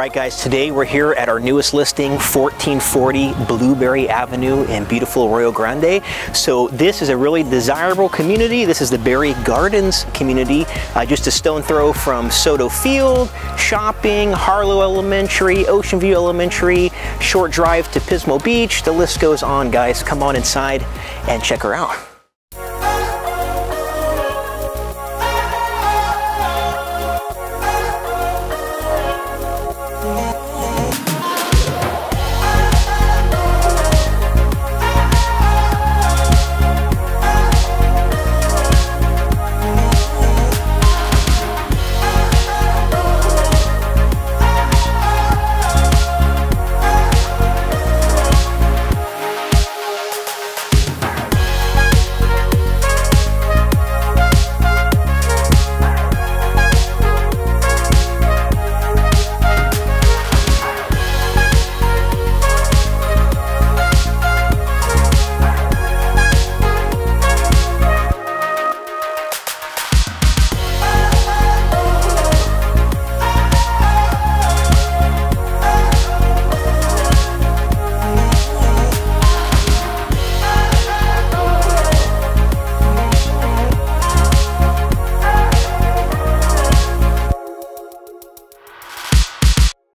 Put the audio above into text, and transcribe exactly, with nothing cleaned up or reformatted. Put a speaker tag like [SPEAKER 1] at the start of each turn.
[SPEAKER 1] Alright guys, today we're here at our newest listing, fourteen forty Blueberry Avenue in beautiful Arroyo Grande. So this is a really desirable community. This is the Berry Gardens community, uh, just a stone throw from Soto Field, shopping, Harlow Elementary, Ocean View Elementary, short drive to Pismo Beach. The list goes on, guys. Come on inside and check her out.